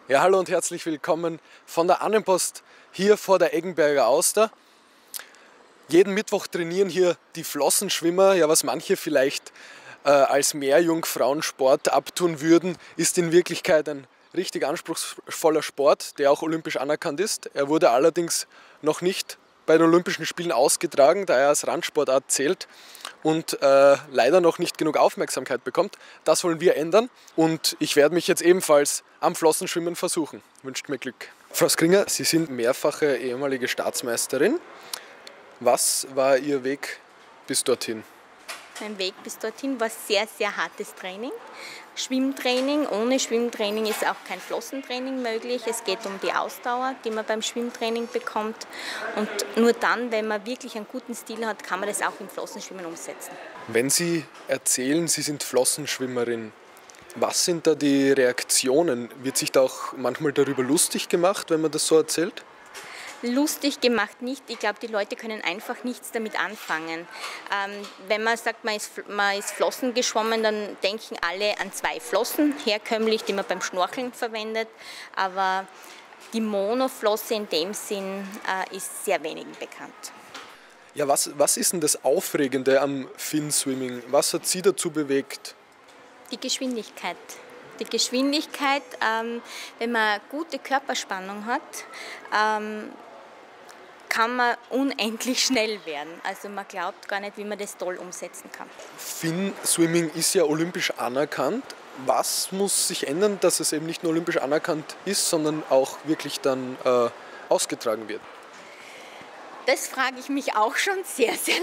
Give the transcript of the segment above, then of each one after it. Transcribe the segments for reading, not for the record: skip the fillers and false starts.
Ja, hallo und herzlich willkommen von der Annenpost hier vor der Eggenberger Auster. Jeden Mittwoch trainieren hier die Flossenschwimmer. Ja, was manche vielleicht als Meerjungfrauensport abtun würden, ist in Wirklichkeit ein richtig anspruchsvoller Sport, der auch olympisch anerkannt ist. Er wurde allerdings noch nicht bei den Olympischen Spielen ausgetragen, da er als Randsportart zählt und leider noch nicht genug Aufmerksamkeit bekommt. Das wollen wir ändern und ich werde mich jetzt ebenfalls am Flossenschwimmen versuchen. Wünscht mir Glück. Frau Skringer, Sie sind mehrfache ehemalige Staatsmeisterin. Was war Ihr Weg bis dorthin? Mein Weg bis dorthin war sehr, sehr hartes Training. Schwimmtraining. Ohne Schwimmtraining ist auch kein Flossentraining möglich. Es geht um die Ausdauer, die man beim Schwimmtraining bekommt. Und nur dann, wenn man wirklich einen guten Stil hat, kann man das auch im Flossenschwimmen umsetzen. Wenn Sie erzählen, Sie sind Flossenschwimmerin, was sind da die Reaktionen? Wird sich da auch manchmal darüber lustig gemacht, wenn man das so erzählt? Lustig gemacht nicht. Ich glaube, die Leute können einfach nichts damit anfangen. Wenn man sagt, man ist Flossen geschwommen, dann denken alle an zwei Flossen, herkömmlich, die man beim Schnorcheln verwendet. Aber die Monoflosse in dem Sinn ist sehr wenigen bekannt. Ja, was ist denn das Aufregende am Finswimming? Was hat Sie dazu bewegt? Die Geschwindigkeit. Die Geschwindigkeit, wenn man gute Körperspannung hat, kann man unendlich schnell werden. Also man glaubt gar nicht, wie man das toll umsetzen kann. Finswimming ist ja olympisch anerkannt. Was muss sich ändern, dass es eben nicht nur olympisch anerkannt ist, sondern auch wirklich dann ausgetragen wird? Das frage ich mich auch schon sehr, sehr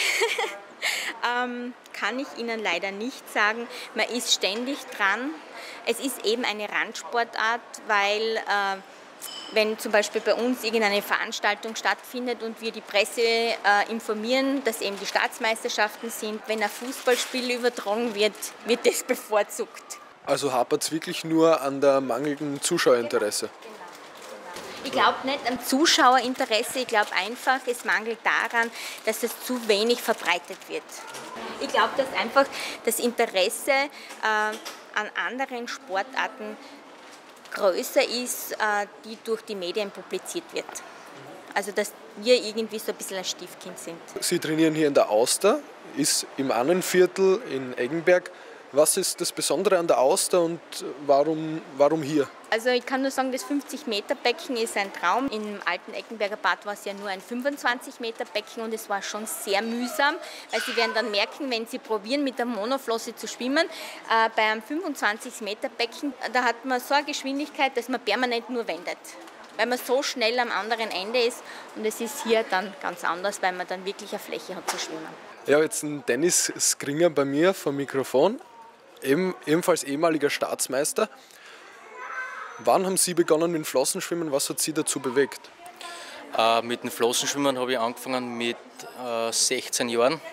lange. Kann ich Ihnen leider nicht sagen. Man ist ständig dran. Es ist eben eine Randsportart, weil wenn zum Beispiel bei uns irgendeine Veranstaltung stattfindet und wir die Presse informieren, dass eben die Staatsmeisterschaften sind, wenn ein Fußballspiel übertragen wird, wird das bevorzugt. Also hapert es wirklich nur an der mangelnden Zuschauerinteresse? Genau. Ich glaube nicht an Zuschauerinteresse, ich glaube einfach, es mangelt daran, dass es zu wenig verbreitet wird. Ich glaube, dass einfach das Interesse an anderen Sportarten größer ist, die durch die Medien publiziert wird. Also dass wir irgendwie so ein bisschen ein Stiefkind sind. Sie trainieren hier in der Auster, ist im Annenviertel in Eggenberg. Was ist das Besondere an der Auster und warum hier? Also ich kann nur sagen, das 50-Meter-Becken ist ein Traum. Im alten Eggenberger Bad war es ja nur ein 25-Meter-Becken und es war schon sehr mühsam, weil Sie werden dann merken, wenn Sie probieren, mit der Monoflosse zu schwimmen, bei einem 25-Meter-Becken, da hat man so eine Geschwindigkeit, dass man permanent nur wendet, weil man so schnell am anderen Ende ist und es ist hier dann ganz anders, weil man dann wirklich eine Fläche hat zu schwimmen. Ja, jetzt ein Dennis Skringer bei mir vom Mikrofon, ebenfalls ehemaliger Staatsmeister. Wann haben Sie begonnen mit dem Flossenschwimmen? Was hat Sie dazu bewegt? Mit dem Flossenschwimmen habe ich angefangen mit 16 Jahren.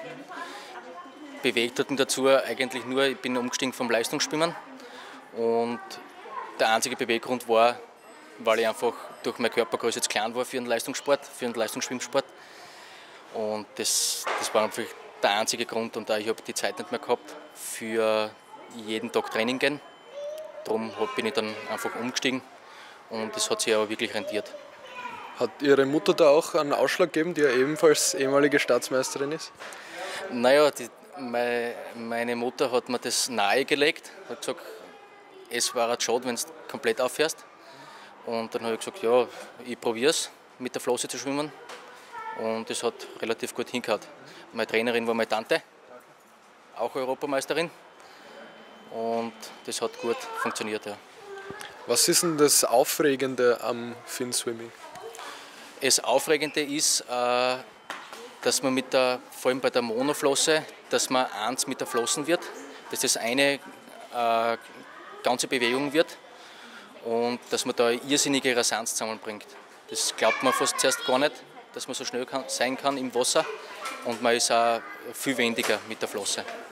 Bewegt hat mich dazu eigentlich nur, ich bin umgestiegen vom Leistungsschwimmen und der einzige Beweggrund war, weil ich einfach durch meine Körpergröße zu klein war für einen Leistungssport, für einen Leistungsschwimmsport. Und das war einfach der einzige Grund und ich habe die Zeit nicht mehr gehabt für jeden Tag Training gehen. Darum bin ich dann einfach umgestiegen und das hat sich aber wirklich rentiert. Hat Ihre Mutter da auch einen Ausschlag gegeben, die ja ebenfalls ehemalige Staatsmeisterin ist? Naja, meine Mutter hat mir das nahegelegt, hat gesagt, es war halt schade, wenn du komplett aufhörst. Und dann habe ich gesagt, ja, ich probiere es, mit der Flosse zu schwimmen. Und das hat relativ gut hingehauen. Meine Trainerin war meine Tante, auch Europameisterin. Und das hat gut funktioniert. Ja. Was ist denn das Aufregende am Finswimming? Das Aufregende ist, dass man vor allem bei der Monoflosse, dass man eins mit der Flossen wird, dass das eine ganze Bewegung wird und dass man da eine irrsinnige Rasanz zusammenbringt. Das glaubt man fast zuerst gar nicht, dass man so schnell sein kann im Wasser und man ist auch viel wendiger mit der Flosse.